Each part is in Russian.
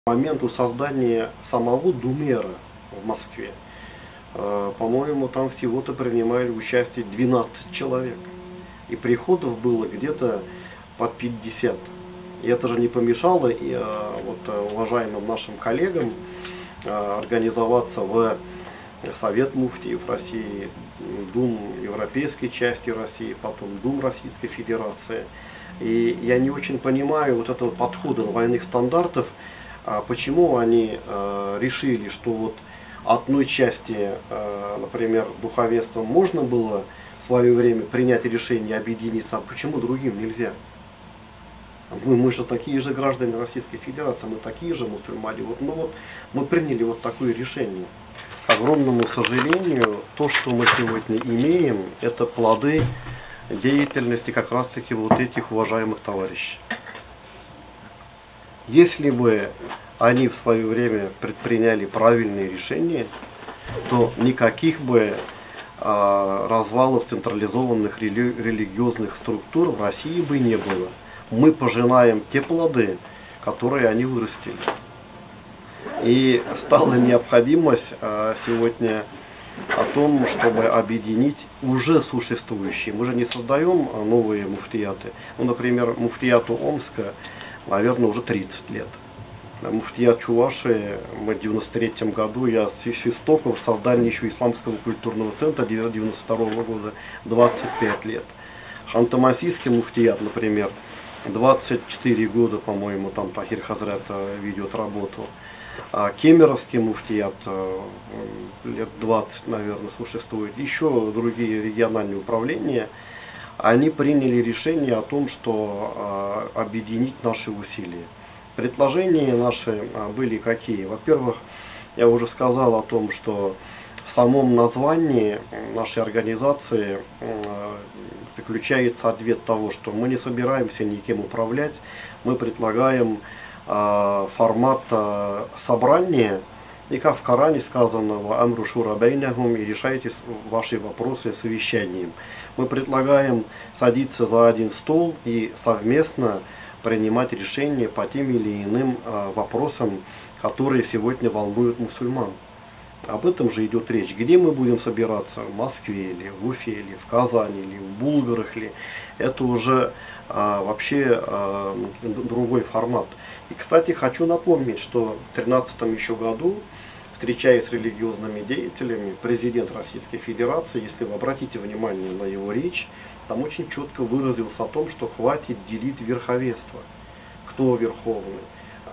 К моменту создания самого Думера в Москве, по-моему, там всего-то принимали участие 12 человек. И приходов было где-то под 50. И это же не помешало уважаемым нашим коллегам организоваться в Совет муфтиев России, Дум европейской части России, потом Дум Российской Федерации. И я не очень понимаю вот этого подхода двойных стандартов, почему они решили, что вот одной части, например, духовенства можно было в свое время принять решение объединиться, а почему другим нельзя? Мы же такие же граждане Российской Федерации, мы такие же мусульмане. Мы приняли вот такое решение. К огромному сожалению, то, что мы сегодня имеем, это плоды деятельности как раз таки вот этих уважаемых товарищей. Если бы они в свое время предприняли правильные решения, то никаких бы развалов централизованных религиозных структур в России бы не было. Мы пожинаем те плоды, которые они вырастили. И стала необходимость сегодня о том, чтобы объединить уже существующие. Мы же не создаем новые муфтияты. Например, муфтияту Омска, наверное, уже 30 лет. Муфтият Чувашии, мы в 93 году, я с истоков создания еще Исламского культурного центра 92 года, 25 лет. Ханты-Мансийский муфтият, например, 24 года, по-моему, там Тахир Хазрат ведет работу. А Кемеровский муфтият лет 20, наверное, существует. Еще другие региональные управления, они приняли решение о том, что объединить наши усилия. Предложения наши были какие? Во-первых, я уже сказал о том, что в самом названии нашей организации заключается ответ того, что мы не собираемся никем управлять, мы предлагаем формат собрания, и как в Коране сказано, «Амру шура бейнахум», и решайте ваши вопросы совещанием. Мы предлагаем садиться за один стол и совместно принимать решения по тем или иным вопросам, которые сегодня волнуют мусульман. Об этом же идет речь. Где мы будем собираться? В Москве или в Уфе, или в Казани, или в Булгарах ли? Это уже вообще другой формат. И, кстати, хочу напомнить, что в 2013 еще году, встречаясь с религиозными деятелями, президент Российской Федерации, если вы обратите внимание на его речь, там очень четко выразился о том, что хватит делить верховенство. Кто верховный?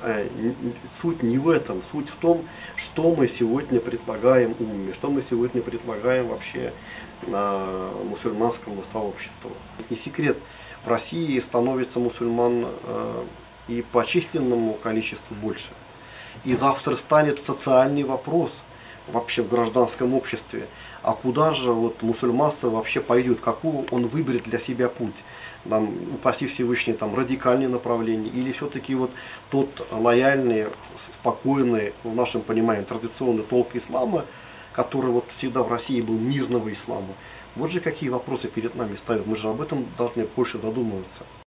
Суть не в этом. Суть в том, что мы сегодня предлагаем умме, что мы сегодня предлагаем вообще мусульманскому сообществу. Не секрет, в России становится мусульман и по численному количеству больше. И завтра станет социальный вопрос вообще в гражданском обществе. А куда же вот мусульманство вообще пойдет? Какой он выберет для себя путь? Нам, упаси Всевышний, там радикальное направление, или все-таки вот тот лояльный, спокойный, в нашем понимании, традиционный толк ислама, который вот всегда в России был мирного ислама. Вот же какие вопросы перед нами ставят. Мы же об этом должны больше задумываться.